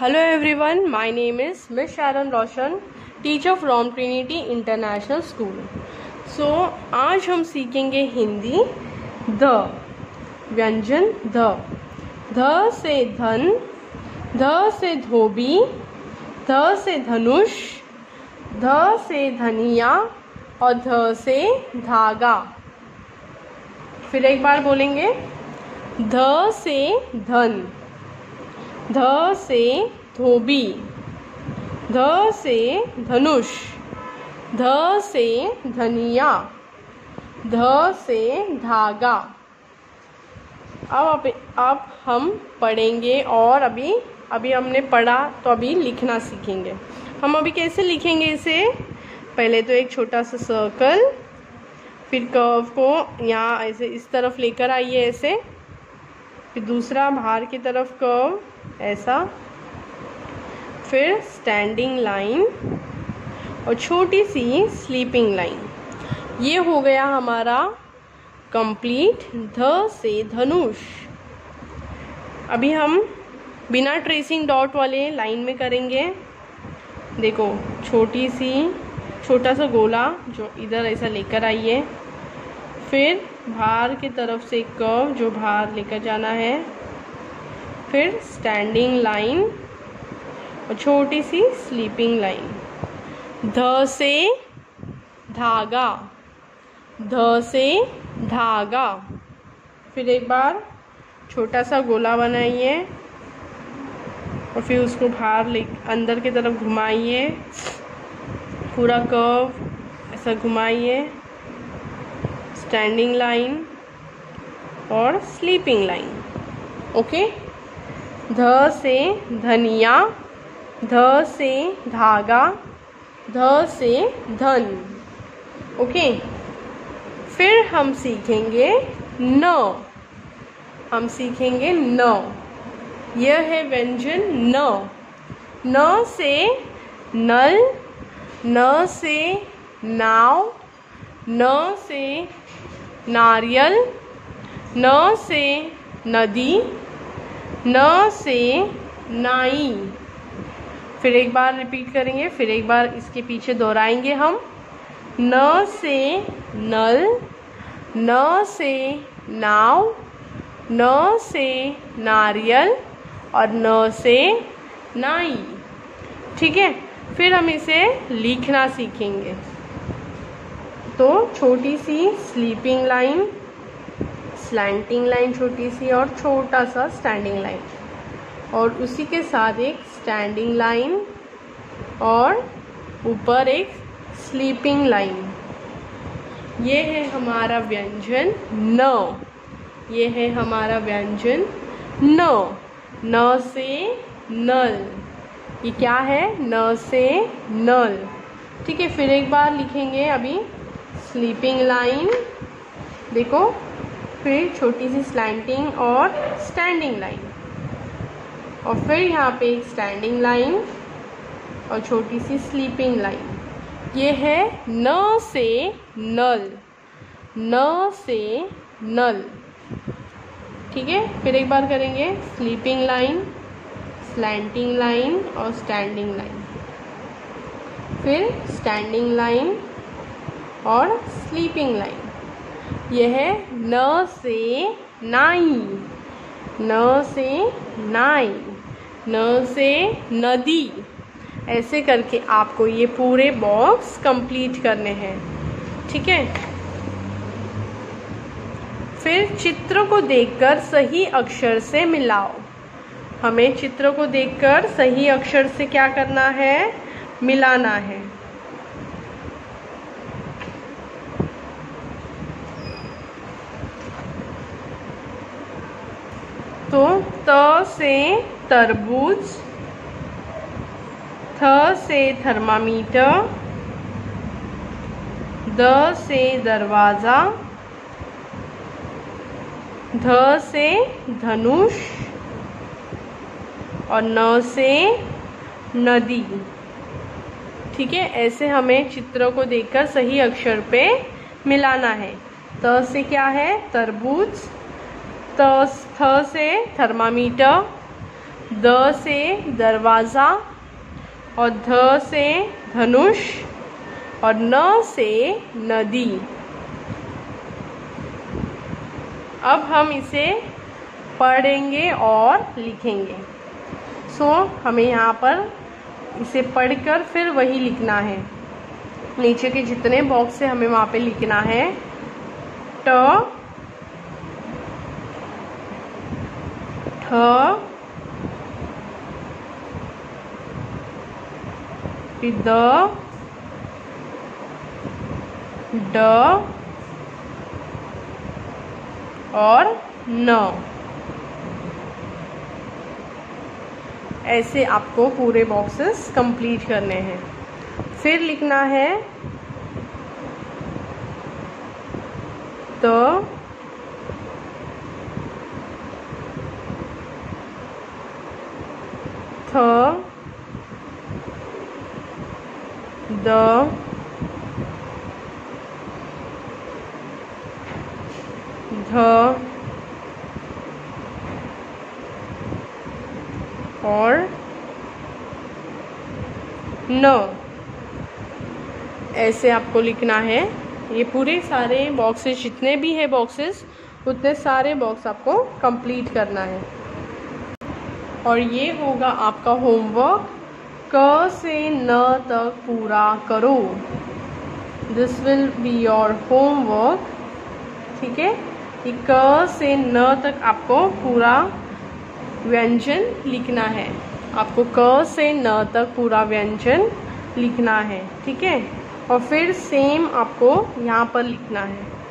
Hello everyone, my name is Miss Sharon Roshan, teacher from Trinity International School. So आज हम सीखेंगे हिंदी ध व्यंजन ध से धन, ध से धोबी, ध से धनुष, ध से धनिया और ध से धागा। फिर एक बार बोलेंगे, ध से धन, ध से धोबी, ध से धनुष, ध से धनिया, ध से धागा। अब हम पढ़ेंगे और अभी हमने पढ़ा तो अभी लिखना सीखेंगे। हम अभी कैसे लिखेंगे इसे? पहले तो एक छोटा सा सर्कल, फिर कर्व को यहाँ ऐसे इस तरफ लेकर आइए ऐसे, फिर दूसरा बाहर की तरफ कर्व ऐसा, फिर स्टैंडिंग लाइन और छोटी सी स्लीपिंग लाइन। ये हो गया हमारा कंप्लीट ध से धनुष। अभी हम बिना ट्रेसिंग डॉट वाले लाइन में करेंगे। देखो छोटा सा गोला जो इधर ऐसा लेकर आइए, फिर बाहर की तरफ से कर्व जो बाहर लेकर जाना है, फिर स्टैंडिंग लाइन और छोटी सी स्लीपिंग लाइन। ध से धागा, ध से धागा। फिर एक बार छोटा सा गोला बनाइए और फिर उसको बाहर अंदर की तरफ घुमाइए, पूरा कर्व ऐसा घुमाइए, स्टैंडिंग लाइन और स्लीपिंग लाइन। ओके। ध से धनिया, ध से धागा, ध से धन। ओके। फिर हम सीखेंगे न। हम सीखेंगे न। यह है व्यंजन न। न से नल, न से नाव, न से नारियल, न से नदी, न से नाई। फिर एक बार रिपीट करेंगे, फिर एक बार इसके पीछे दोहराएंगे हम। न से नल, न से नाव, न से नारियल और न से नाई। ठीक है। फिर हम इसे लिखना सीखेंगे। तो छोटी सी स्लीपिंग लाइन, स्लैंटिंग लाइन छोटी सी और छोटा सा स्टैंडिंग लाइन, और उसी के साथ एक स्टैंडिंग लाइन और ऊपर एक स्लीपिंग लाइन। ये है हमारा व्यंजन न। ये है हमारा व्यंजन न। न से नल। ये क्या है? न से नल। ठीक है। फिर एक बार लिखेंगे अभी स्लीपिंग लाइन, देखो, फिर छोटी सी स्लैंटिंग और स्टैंडिंग लाइन, और फिर यहाँ पे एक स्टैंडिंग लाइन और छोटी सी स्लीपिंग लाइन। ये है न से नल, न से नल। ठीक है। फिर एक बार करेंगे स्लीपिंग लाइन, स्लैंटिंग लाइन और स्टैंडिंग लाइन, फिर स्टैंडिंग लाइन और स्लीपिंग लाइन। यह है न से नाई, न से नाई, न से नदी। ऐसे करके आपको ये पूरे बॉक्स कंप्लीट करने हैं। ठीक है। फिर चित्र को देखकर सही अक्षर से मिलाओ। हमें चित्र को देखकर सही अक्षर से क्या करना है? मिलाना है। तो त से तरबूज, थ से थर्मामीटर, द से दरवाज़ा, ध से धनुष और न से नदी। ठीक है। ऐसे हमें चित्रों को देखकर सही अक्षर पे मिलाना है। त से क्या है? तरबूज, थ से थर्मामीटर, द से दरवाज़ा, और ध से धनुष, और न से नदी। अब हम इसे पढ़ेंगे और लिखेंगे। हमें यहाँ पर इसे पढ़कर फिर वही लिखना है। नीचे के जितने बॉक्स है हमें वहाँ पे लिखना है ट, ठ, फिर द, ड और न। ऐसे आपको पूरे बॉक्सेस कंप्लीट करने हैं। फिर लिखना है त, थ, द, ध और न। ऐसे आपको लिखना है। ये पूरे सारे बॉक्सेस, जितने भी है बॉक्सेस, उतने सारे बॉक्स आपको कंप्लीट करना है। और ये होगा आपका होमवर्क। क से न तक पूरा करो। This will be your homework. ठीक है, ये क से न तक आपको पूरा व्यंजन लिखना है। आपको क से न तक पूरा व्यंजन लिखना है। ठीक है, और फिर सेम आपको यहाँ पर लिखना है।